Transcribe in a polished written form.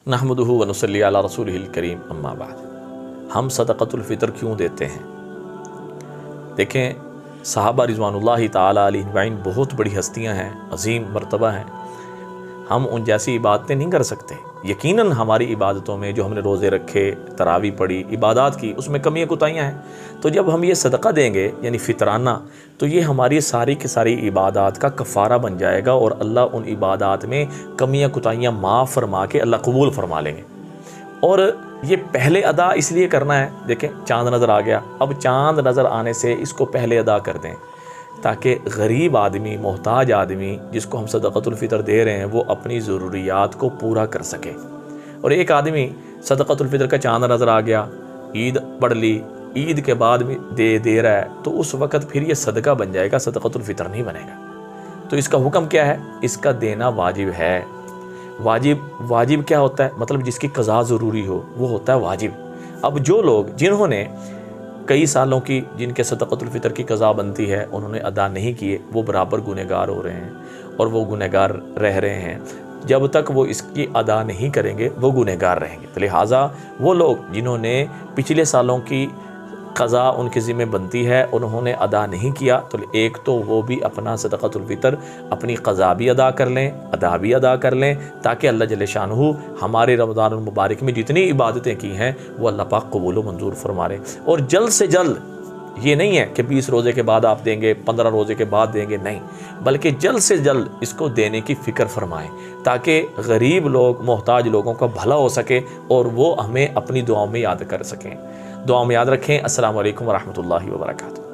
नहमदुहु व नुसल्ली अला रसूलिहिल करीम अम्मा बाद। हम सदक़तुल फ़ितर क्यों देते हैं? देखें, सहाबा रिज़वानुल्लाहि ताला अलैहिम अजमईन बहुत बड़ी हस्तियां हैं, अजीम मर्तबा हैं। हम उन जैसी इबादतें नहीं कर सकते। यकीनन हमारी इबादतों में जो हमने रोज़े रखे, तरावी पढ़ी, इबादत की, उसमें कमियाँ कुताहियाँ हैं। तो जब हम ये सदका देंगे यानी फ़ितराना, तो ये हमारी सारी की सारी इबादत का कफ़ारा बन जाएगा और अल्लाह उन इबादत में कमियाँ कुताहियाँ माफ़ फरमा के अल्लाह कबूल फरमा लेंगे। और ये पहले अदा इसलिए करना है, देखें चाँद नज़र आ गया, अब चाँद नज़र आने से इसको पहले अदा कर दें ताकि गरीब आदमी, मोहताज आदमी जिसको हम सदक़तुल फ़ितर दे रहे हैं वो अपनी ज़रूरियात को पूरा कर सके। और एक आदमी सदक़तुल फ़ितर का चाँद नज़र आ गया, ईद पढ़ ली, ईद के बाद भी दे रहा है, तो उस वक़्त फिर ये सदका बन जाएगा, सदक़तुल फ़ितर नहीं बनेगा। तो इसका हुक्म क्या है? इसका देना वाजिब है। वाजिब क्या होता है? मतलब जिसकी क़ज़ा ज़रूरी हो वो होता है वाजिब। अब जो लोग जिन्होंने कई सालों की जिनके सदक़तुल फ़ितर की क़ज़ा बनती है उन्होंने अदा नहीं किए, वो बराबर गुनहगार हो रहे हैं और वो गुनहगार रह रहे हैं। जब तक वो इसकी अदा नहीं करेंगे वो गुनहगार रहेंगे। तो लिहाजा वो लोग जिन्होंने पिछले सालों की क़ज़ा उनके ज़िम्मे बनती है उन्होंने अदा नहीं किया, तो एक तो वो भी अपना सदक़तुल फ़ितर अपनी क़ज़ा भी अदा कर लें, अदा भी अदा कर लें, ताकि अल्लाह जल्ल शानुहु हमारे रमज़ानुल मुबारक में जितनी इबादतें की हैं वो अल्लाह पाक कबूल व मंजूर फरमा लें। और जल्द से जल्द, ये नहीं है कि 20 रोज़े के बाद आप देंगे, 15 रोज़े के बाद देंगे, नहीं, बल्कि जल्द से जल्द इसको देने की फ़िक्र फरमाएं ताकि गरीब लोग, मोहताज लोगों का भला हो सके और वो हमें अपनी दुआओं में याद कर सकें। दुआ में याद रखें। अस्सलामु अलैकुम व रहमतुल्लाहि व बरकातुहू।